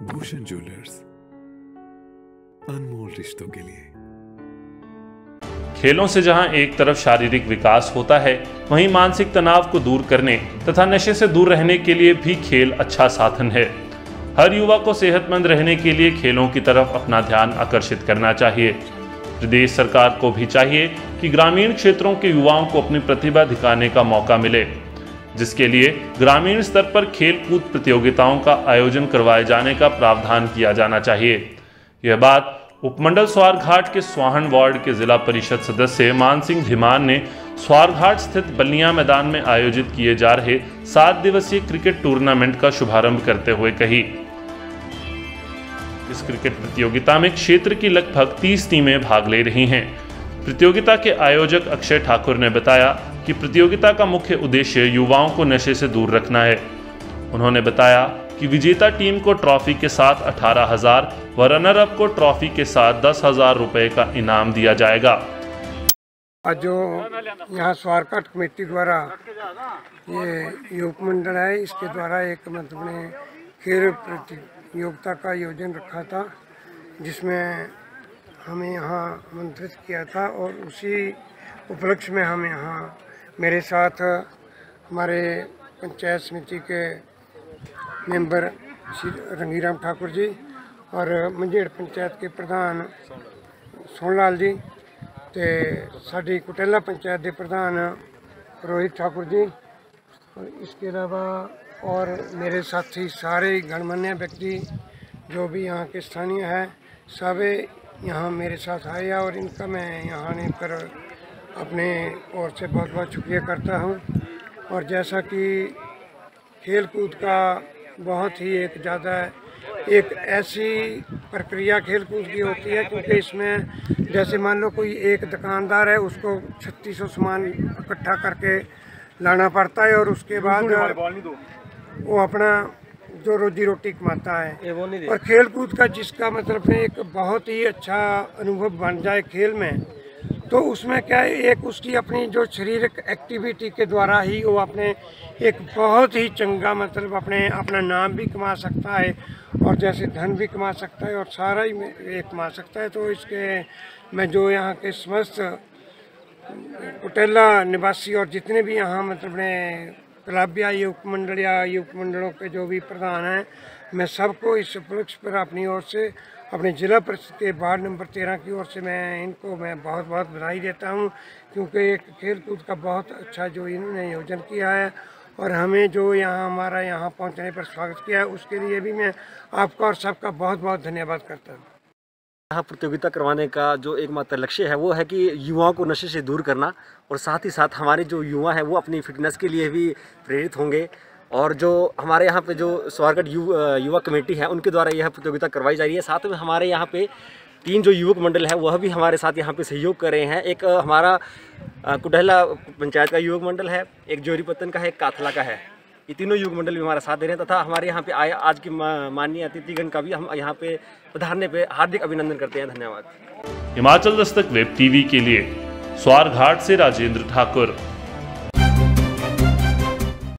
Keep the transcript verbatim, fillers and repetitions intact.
Bhushan jewellers, अनमोल रिश्तों के लिए। खेलों से जहां एक तरफ शारीरिक विकास होता है, वहीं मानसिक तनाव को दूर करने तथा नशे से दूर रहने के लिए भी खेल अच्छा साधन है। हर युवा को सेहतमंद रहने के लिए खेलों की तरफ अपना ध्यान आकर्षित करना चाहिए। प्रदेश सरकार को भी चाहिए कि ग्रामीण क्षेत्रों के युवाओं को अपनी प्रतिभा दिखाने का मौका मिले, जिसके लिए ग्रामीण स्तर पर खेल कूद प्रतियोगिताओं का आयोजन करवाए जाने का प्रावधान किया जाना चाहिए। यह बात उपमंडल स्वारघाट के स्वाहन वार्ड के जिला परिषद सदस्य मान सिंह धीमान ने स्वारघाट स्थित बल्लियां मैदान में आयोजित किए जा रहे सात दिवसीय क्रिकेट टूर्नामेंट का शुभारंभ करते हुए कही। इस क्रिकेट प्रतियोगिता में क्षेत्र की लगभग तीस टीमें भाग ले रही हैं। प्रतियोगिता के आयोजक अक्षय ठाकुर ने बताया कि प्रतियोगिता का मुख्य उद्देश्य युवाओं को नशे से दूर रखना है। उन्होंने बताया कि विजेता टीम को ट्रॉफी के साथ अठारह हजार व रनर अप को ट्रॉफी के साथ दस हजार रुपए का इनाम दिया जाएगा। आज जो यहाँ स्वारघाट कमेटी द्वारा ये युवक मंडल है, इसके द्वारा एक मतलब ने खेल प्रतियोगिता का आयोजन रखा था, जिसमें हमें यहाँ आमंत्रित किया था और उसी उपलक्ष्य में हम यहाँ मेरे साथ हमारे पंचायत समिति के मेंबर श्री रंगीराम ठाकुर जी और मंझेड़ पंचायत के प्रधान सोनलाल जी, ते साड़ी कुटेला पंचायत के प्रधान रोहित ठाकुर जी, और इसके अलावा और मेरे साथी सारे गणमान्य व्यक्ति जो भी यहाँ के स्थानीय हैं, सभी यहाँ मेरे साथ आए और इनका मैं यहाँ आने पर अपने ओर से बहुत बहुत शुक्रिया करता हूँ। और जैसा कि खेल कूद का बहुत ही एक ज़्यादा एक ऐसी प्रक्रिया खेल कूद की होती है, क्योंकि इसमें जैसे मान लो कोई एक दुकानदार है, उसको छत्तीस सौ सामान इकट्ठा करके लाना पड़ता है और उसके बाद वो अपना जो रोजी रोटी कमाता है। और खेल कूद का जिसका मतलब है एक बहुत ही अच्छा अनुभव बन जाए खेल में, तो उसमें क्या है, एक उसकी अपनी जो शारीरिक एक्टिविटी के द्वारा ही वो अपने एक बहुत ही चंगा मतलब अपने अपना नाम भी कमा सकता है और जैसे धन भी कमा सकता है और सारा ही एक कमा सकता है। तो इसके मैं जो यहाँ के समस्त कुटेला निवासी और जितने भी यहाँ मतलब ने क्लब या युवक मंडल या युवक मंडलों के जो भी प्रधान हैं, मैं सबको इस उपलक्ष्य पर अपनी ओर से अपने जिला परिषद के वार्ड नंबर तेरह की ओर से मैं इनको मैं बहुत बहुत बधाई देता हूं, क्योंकि एक खेल कूद का बहुत अच्छा जो इन्होंने आयोजन किया है और हमें जो यहाँ हमारा यहाँ पहुँचने पर स्वागत किया है, उसके लिए भी मैं आपका और सबका बहुत बहुत धन्यवाद करता हूँ। यहाँ प्रतियोगिता करवाने का जो एकमात्र लक्ष्य है वो है कि युवाओं को नशे से दूर करना, और साथ ही साथ हमारे जो युवा हैं वो अपनी फिटनेस के लिए भी प्रेरित होंगे। और जो हमारे यहाँ पे जो स्वारघाट युवा युवा कमेटी है, उनके द्वारा यह प्रतियोगिता करवाई जा रही है। साथ में हमारे यहाँ पे तीन जो युवक मंडल है वह भी हमारे साथ यहाँ पे सहयोग कर रहे हैं। एक हमारा कुटेला पंचायत का युवक मंडल है, एक जोरी पत्तन का है, एक काथला का है। ये तीनों युवक मंडल भी हमारा साथ दे रहे हैं तथा हमारे यहाँ पे आए आज की माननीय अतिथिगण का भी हम यहाँ पे पधारने पे हार्दिक अभिनंदन करते हैं। धन्यवाद। हिमाचल दस्तक वेब टीवी के लिए स्वारघाट से राजेंद्र ठाकुर।